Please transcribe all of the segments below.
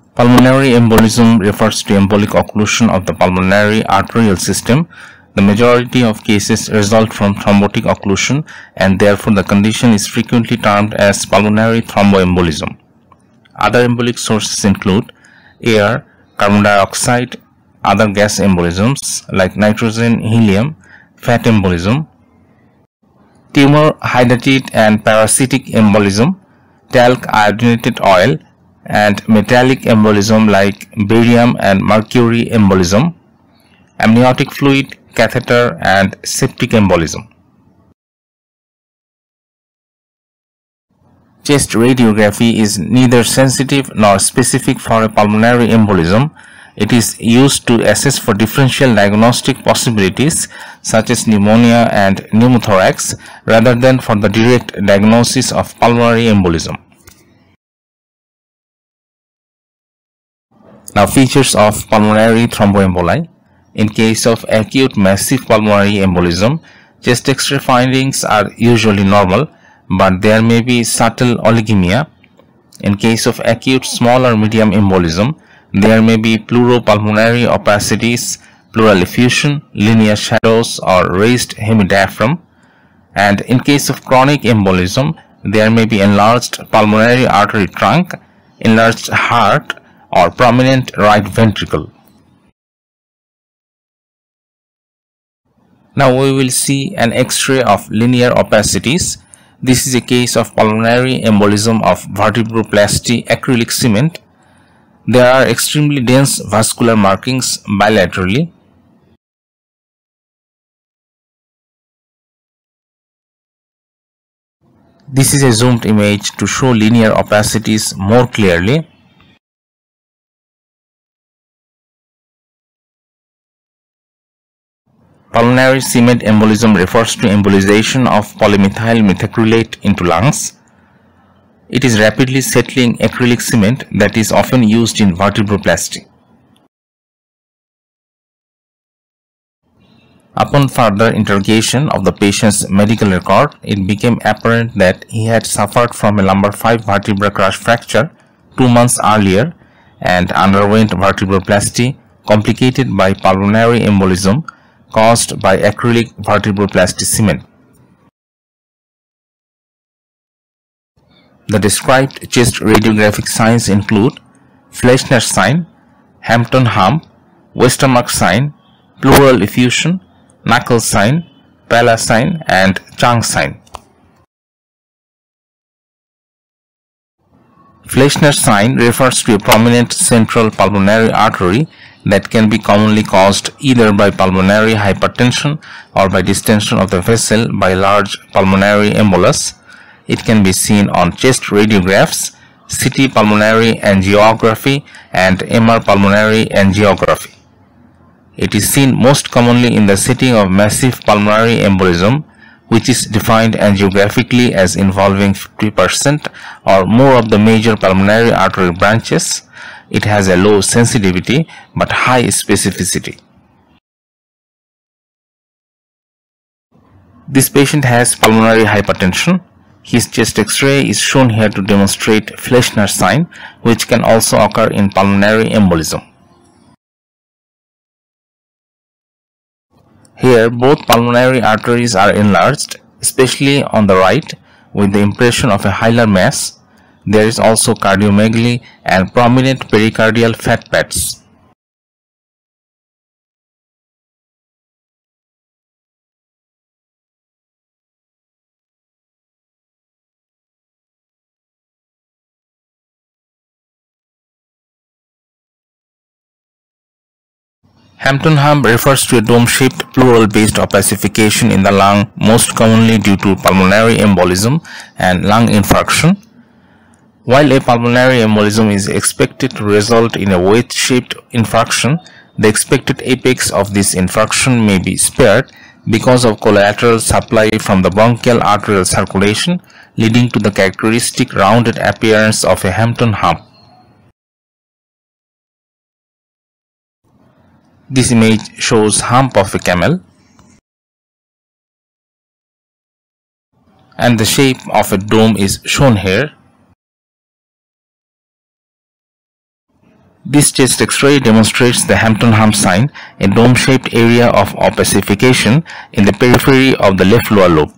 Pulmonary embolism refers to embolic occlusion of the pulmonary arterial system. The majority of cases result from thrombotic occlusion, and therefore the condition is frequently termed as pulmonary thromboembolism. Other embolic sources include air, carbon dioxide, other gas embolisms like nitrogen, helium, fat embolism, tumor hydatid and parasitic embolism, talc iodinated oil, and metallic embolism like barium and mercury embolism, amniotic fluid, catheter, and septic embolism. Chest radiography is neither sensitive nor specific for a pulmonary embolism. It is used to assess for differential diagnostic possibilities such as pneumonia and pneumothorax rather than for the direct diagnosis of pulmonary embolism. Now, features of pulmonary thromboemboli. In case of acute massive pulmonary embolism, chest X-ray findings are usually normal, but there may be subtle oligemia. In case of acute small or medium embolism, there may be pleuropulmonary opacities, pleural effusion, linear shadows, or raised hemidiaphragm. And in case of chronic embolism, there may be enlarged pulmonary artery trunk, enlarged heart, or prominent right ventricle. Now we will see an X-ray of linear opacities. This is a case of pulmonary embolism of vertebroplasty acrylic cement. There are extremely dense vascular markings bilaterally. This is a zoomed image to show linear opacities more clearly. Pulmonary cement embolism refers to embolization of polymethyl methacrylate into lungs. It is rapidly settling acrylic cement that is often used in vertebroplasty. Upon further interrogation of the patient's medical record, it became apparent that he had suffered from a lumbar 5 vertebra crush fracture 2 months earlier and underwent vertebroplasty complicated by pulmonary embolism caused by acrylic vertebroplasty cement. The described chest radiographic signs include Fleischner sign, Hampton hump, Westermarck sign, pleural effusion, knuckle sign, Pala sign, and Chang sign. Fleischner sign refers to a prominent central pulmonary artery that can be commonly caused either by pulmonary hypertension or by distension of the vessel by large pulmonary embolus. It can be seen on chest radiographs, CT pulmonary angiography, and MR pulmonary angiography. It is seen most commonly in the setting of massive pulmonary embolism, which is defined angiographically as involving 50% or more of the major pulmonary artery branches. It has a low sensitivity but high specificity. This patient has pulmonary hypertension. His chest X-ray is shown here to demonstrate Fleischner sign, which can also occur in pulmonary embolism. Here, both pulmonary arteries are enlarged, especially on the right, with the impression of a hilar mass. There is also cardiomegaly and prominent pericardial fat pads. Hampton hump refers to a dome-shaped pleural-based opacification in the lung, most commonly due to pulmonary embolism and lung infarction. While a pulmonary embolism is expected to result in a wedge-shaped infarction, the expected apex of this infarction may be spared because of collateral supply from the bronchial arterial circulation, leading to the characteristic rounded appearance of a Hampton hump. This image shows hump of a camel, and the shape of a dome is shown here. This chest X-ray demonstrates the Hampton-Hum sign, a dome-shaped area of opacification in the periphery of the left lower lobe.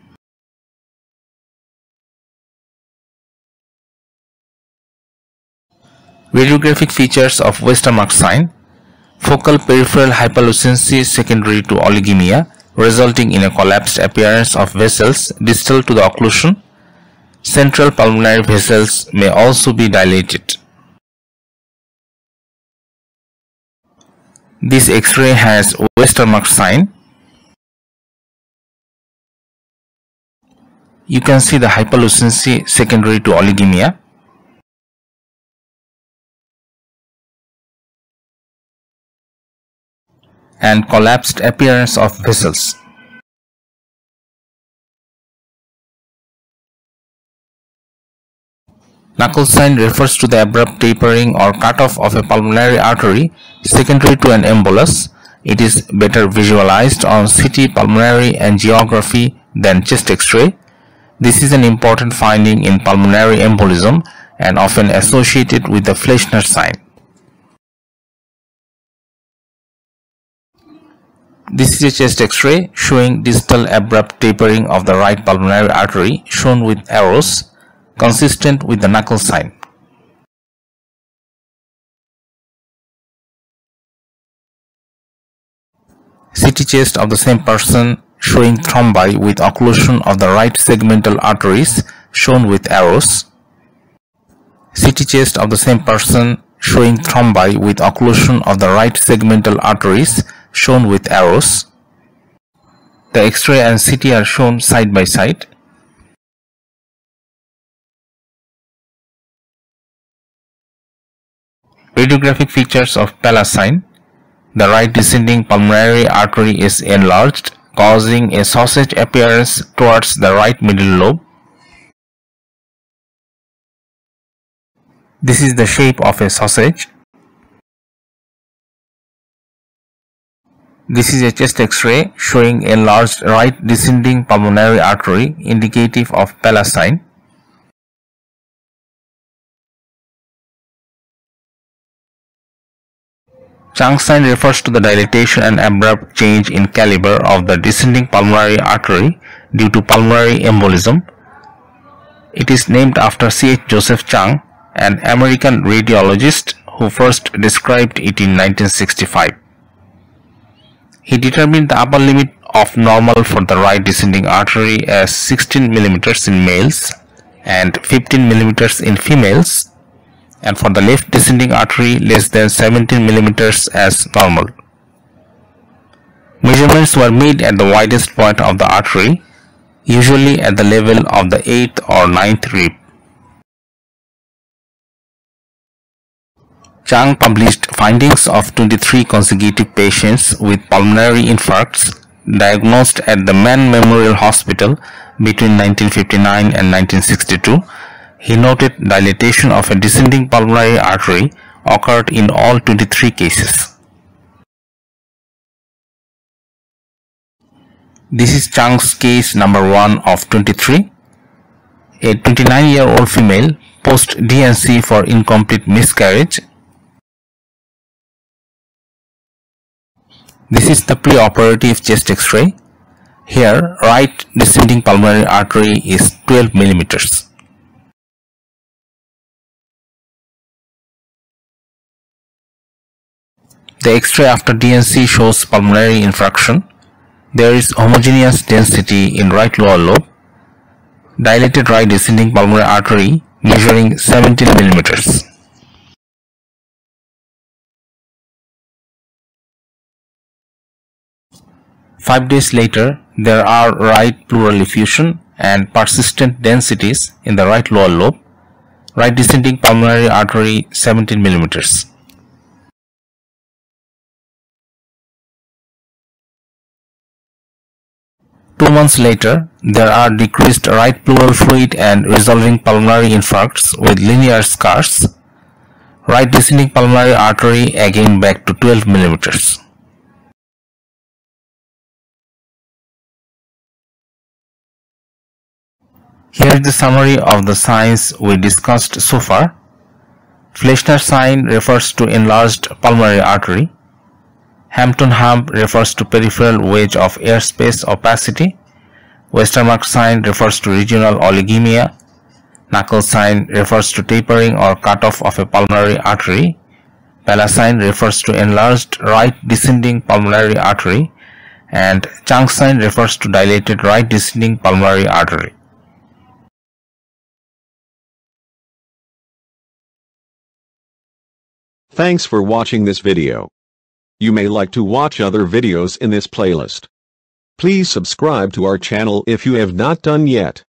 Radiographic features of Westermarck sign: focal peripheral hyperlucency secondary to oligemia, resulting in a collapsed appearance of vessels distal to the occlusion. Central pulmonary vessels may also be dilated. This X-ray has Westermarck sign. You can see the hyperlucency secondary to oligemia. And collapsed appearance of vessels. Knuckle sign refers to the abrupt tapering or cutoff of a pulmonary artery secondary to an embolus. It is better visualized on CT pulmonary angiography than chest X-ray. This is an important finding in pulmonary embolism and often associated with the Fleischner sign. This is a chest X-ray showing distal abrupt tapering of the right pulmonary artery, shown with arrows, consistent with the knuckle sign. CT chest of the same person showing thrombi with occlusion of the right segmental arteries, shown with arrows. CT chest of the same person showing thrombi with occlusion of the right segmental arteries, shown with arrows. The X-ray and CT are shown side by side. Radiographic features of Pella sign: the right descending pulmonary artery is enlarged, causing a sausage appearance towards the right middle lobe. This is the shape of a sausage. This is a chest X-ray showing enlarged right descending pulmonary artery, indicative of Pella sign. Chang sign refers to the dilatation and abrupt change in caliber of the descending pulmonary artery due to pulmonary embolism. It is named after C.H. Joseph Chang, an American radiologist who first described it in 1965. He determined the upper limit of normal for the right descending artery as 16 mm in males and 15 mm in females, and for the left descending artery less than 17 mm as normal. Measurements were made at the widest point of the artery, usually at the level of the 8th or 9th rib. Chang published findings of 23 consecutive patients with pulmonary infarcts diagnosed at the Mann Memorial Hospital between 1959 and 1962. He noted dilatation of a descending pulmonary artery occurred in all 23 cases. This is Chang's case number 1 of 23. A 29-year-old female post D&C for incomplete miscarriage. This is the preoperative chest X-ray. Here, right descending pulmonary artery is 12 mm. The X-ray after D&C shows pulmonary infarction. There is homogeneous density in right lower lobe. Dilated right descending pulmonary artery measuring 17 mm. 5 days later, there are right pleural effusion and persistent densities in the right lower lobe. Right descending pulmonary artery 17 mm. Two months later, there are decreased right pleural fluid and resolving pulmonary infarcts with linear scars. Right descending pulmonary artery again back to 12 mm. Here is the summary of the signs we discussed so far. Fleischner sign refers to enlarged pulmonary artery. Hampton hump refers to peripheral wedge of airspace opacity. Westermarck sign refers to regional oligemia. Knuckle sign refers to tapering or cutoff of a pulmonary artery. Bella sign refers to enlarged right descending pulmonary artery, and Chang sign refers to dilated right descending pulmonary artery. Thanks for watching this video. You may like to watch other videos in this playlist. Please subscribe to our channel if you have not done yet.